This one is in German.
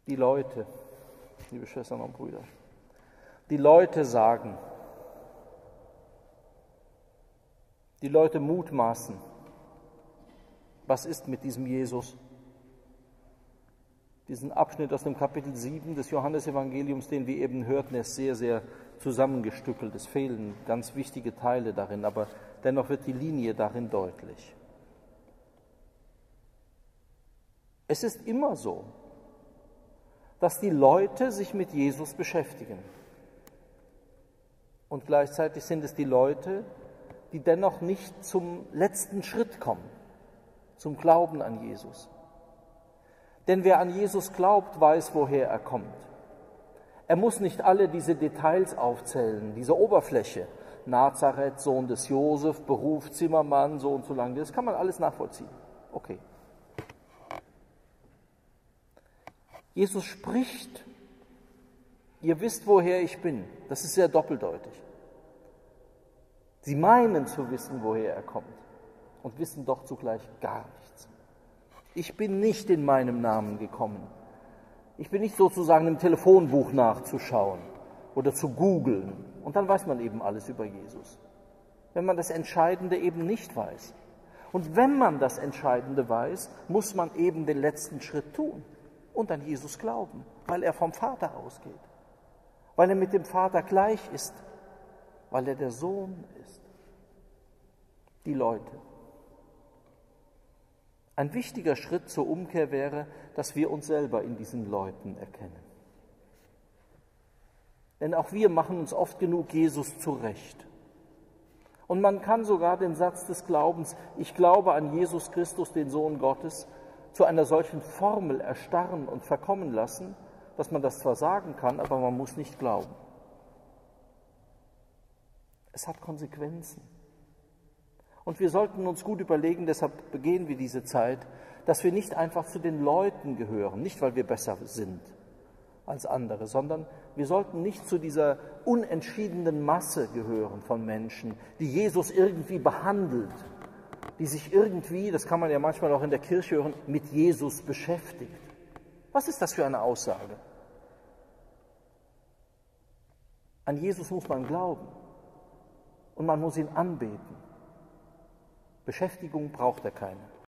Die Leute, liebe Schwestern und Brüder, die Leute sagen, die Leute mutmaßen, was ist mit diesem Jesus? Diesen Abschnitt aus dem Kapitel 7 des Johannesevangeliums, den wir eben hörten, ist sehr, sehr zusammengestückelt. Es fehlen ganz wichtige Teile darin, aber dennoch wird die Linie darin deutlich. Es ist immer so, dass die Leute sich mit Jesus beschäftigen. Und gleichzeitig sind es die Leute, die dennoch nicht zum letzten Schritt kommen, zum Glauben an Jesus. Denn wer an Jesus glaubt, weiß, woher er kommt. Er muss nicht alle diese Details aufzählen, diese Oberfläche. Nazareth, Sohn des Josef, Beruf Zimmermann, so und so lange. Das kann man alles nachvollziehen. Okay. Jesus spricht, ihr wisst, woher ich bin. Das ist sehr doppeldeutig. Sie meinen zu wissen, woher er kommt und wissen doch zugleich gar nichts. Ich bin nicht in meinem Namen gekommen. Ich bin nicht sozusagen im Telefonbuch nachzuschauen oder zu googeln. Und dann weiß man eben alles über Jesus. Wenn man das Entscheidende eben nicht weiß. Und wenn man das Entscheidende weiß, muss man eben den letzten Schritt tun und an Jesus glauben, weil er vom Vater ausgeht, weil er mit dem Vater gleich ist, weil er der Sohn ist. Die Leute. Ein wichtiger Schritt zur Umkehr wäre, dass wir uns selber in diesen Leuten erkennen. Denn auch wir machen uns oft genug Jesus zurecht. Und man kann sogar den Satz des Glaubens, ich glaube an Jesus Christus, den Sohn Gottes, zu einer solchen Formel erstarren und verkommen lassen, dass man das zwar sagen kann, aber man muss nicht glauben. Es hat Konsequenzen. Und wir sollten uns gut überlegen, deshalb begehen wir diese Zeit, dass wir nicht einfach zu den Leuten gehören, nicht weil wir besser sind als andere, sondern wir sollten nicht zu dieser unentschiedenen Masse gehören von Menschen, die Jesus irgendwie behandelt, die sich irgendwie, das kann man ja manchmal auch in der Kirche hören, mit Jesus beschäftigt. Was ist das für eine Aussage? An Jesus muss man glauben und man muss ihn anbeten. Beschäftigung braucht er keine.